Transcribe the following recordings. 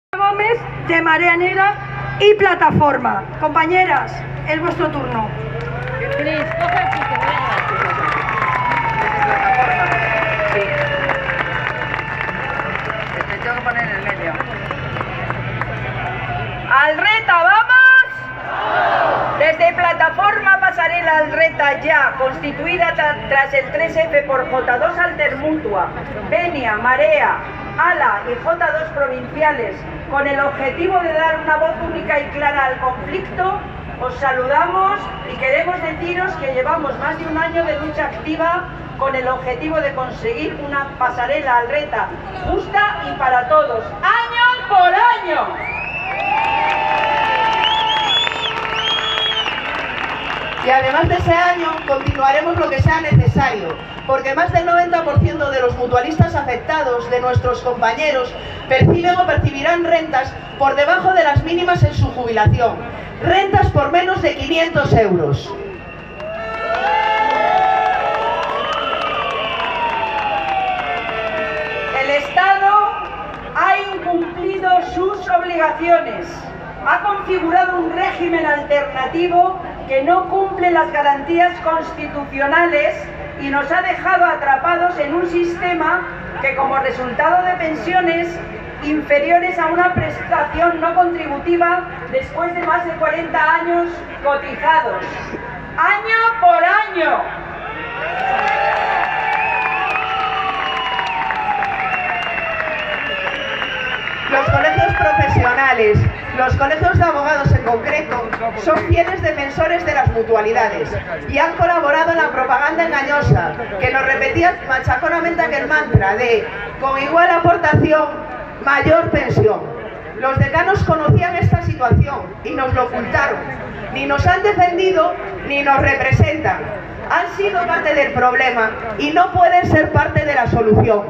Gómez, de Marea Negra y Plataforma. Compañeras, es vuestro turno. Cris, coge el sitio, Sí. Te tengo que poner en el medio. ¡Alreta, vamos! Desde Plataforma Pasarela Alreta ya, constituida tras el 3F por J2 Altermutua, Benia, Marea, ALA y J2 provinciales, con el objetivo de dar una voz única y clara al conflicto, os saludamos y queremos deciros que llevamos más de un año de lucha activa con el objetivo de conseguir una pasarela Alreta justa y para todos, año por año. Y además de ese año continuaremos lo que sea necesario, porque más del 90% de los mutualistas afectados, de nuestros compañeros, perciben o percibirán rentas por debajo de las mínimas en su jubilación, rentas por menos de 500 euros. El Estado ha incumplido sus obligaciones, ha configurado un régimen alternativo que no cumple las garantías constitucionales y nos ha dejado atrapados en un sistema que, como resultado de pensiones inferiores a una prestación no contributiva después de más de 40 años cotizados, año por año. Los colegios profesionales, los colegios de abogados en concreto, son fieles defensores de las mutualidades y han colaborado en la propaganda engañosa que nos repetía machaconamente aquel mantra de con igual aportación, mayor pensión. Los decanos conocían esta situación y nos lo ocultaron. Ni nos han defendido ni nos representan. Han sido parte del problema y no pueden ser parte de la solución.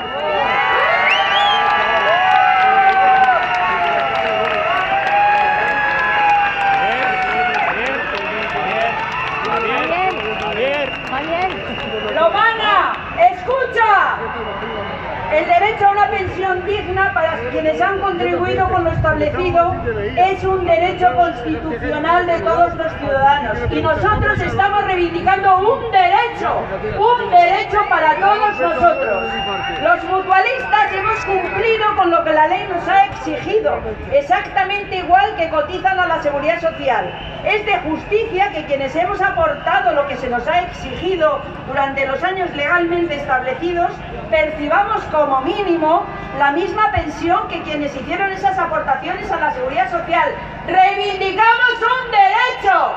Lomana, escucha. El derecho a una pensión digna para quienes han contribuido con lo establecido es un derecho constitucional de todos los ciudadanos y nosotros estamos reivindicando un derecho para todos nosotros. Los mutualistas hemos cumplido con lo que la ley nos ha exigido, exactamente igual que cotizan a la Seguridad Social. Es de justicia que quienes hemos aportado lo que se nos ha exigido durante los años legalmente establecidos percibamos como mínimo la misma pensión que quienes hicieron esas aportaciones a la Seguridad Social. ¡Reivindicamos un derecho!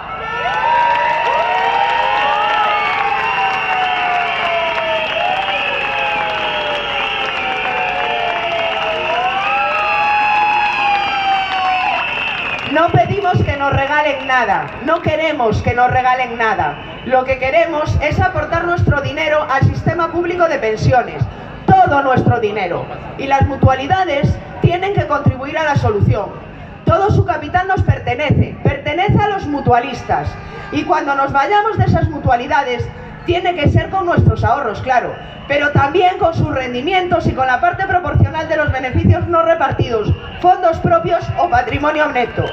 No pedimos que nos regalen nada, no queremos que nos regalen nada. Lo que queremos es aportar nuestro dinero al sistema público de pensiones, todo nuestro dinero. Y las mutualidades tienen que contribuir a la solución. Todo su capital nos pertenece a los mutualistas. Y cuando nos vayamos de esas mutualidades, tiene que ser con nuestros ahorros, claro, pero también con sus rendimientos y con la parte proporcional de los beneficios no repartidos, fondos propios o patrimonio neto.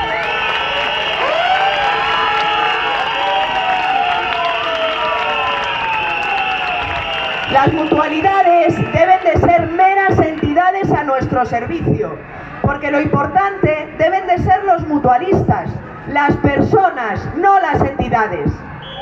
Las mutualidades deben de ser meras entidades a nuestro servicio, porque lo importante deben de ser los mutualistas, las personas, no las entidades.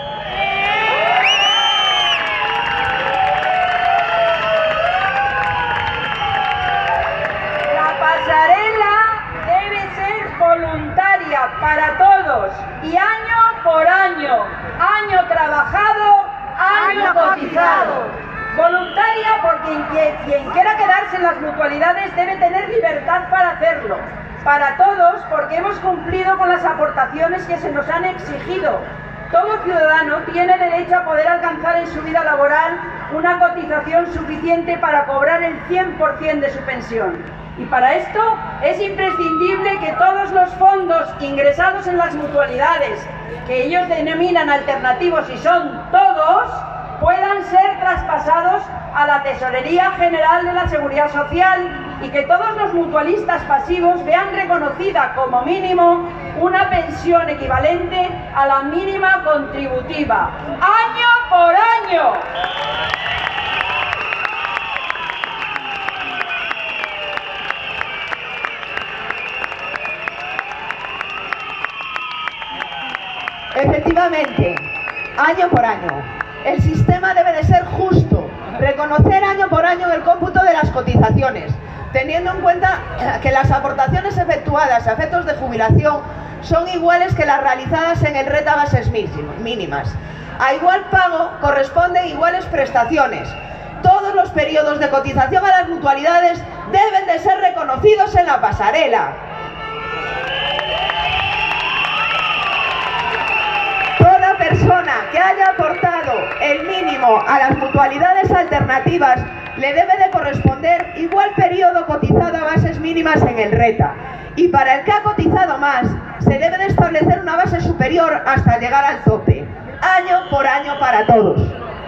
Debe ser voluntaria para todos y año por año, año trabajado, año cotizado. Voluntaria porque quien quiera quedarse en las mutualidades debe tener libertad para hacerlo. Para todos porque hemos cumplido con las aportaciones que se nos han exigido. Todo ciudadano tiene derecho a poder alcanzar en su vida laboral una cotización suficiente para cobrar el 100% de su pensión. Y para esto es imprescindible que todos los fondos ingresados en las mutualidades, que ellos denominan alternativos y son todos, puedan ser traspasados a la Tesorería General de la Seguridad Social y que todos los mutualistas pasivos vean reconocida como mínimo una pensión equivalente a la mínima contributiva, año por año. Efectivamente, año por año. El sistema debe de ser justo, reconocer año por año el cómputo de las cotizaciones, teniendo en cuenta que las aportaciones efectuadas a efectos de jubilación son iguales que las realizadas en el RET a bases mínimas. A igual pago corresponden iguales prestaciones. Todos los periodos de cotización a las mutualidades deben de ser reconocidos en la pasarela. Toda persona que haya aportado el mínimo a las mutualidades alternativas le debe de corresponder igual periodo cotizado a bases mínimas en el RETA. Y para el que ha cotizado más, se debe de establecer una base superior hasta llegar al tope, año por año para todos.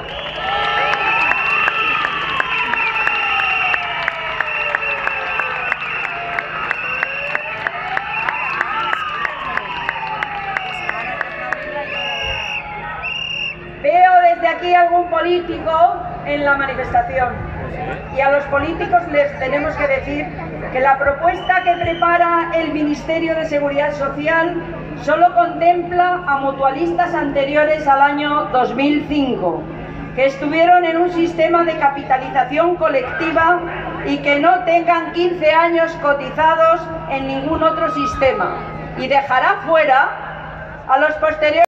Veo desde aquí algún político en la manifestación y a los políticos les tenemos que decir que la propuesta que prepara el Ministerio de Seguridad Social solo contempla a mutualistas anteriores al año 2005, que estuvieron en un sistema de capitalización colectiva y que no tengan 15 años cotizados en ningún otro sistema, y dejará fuera a los posteriores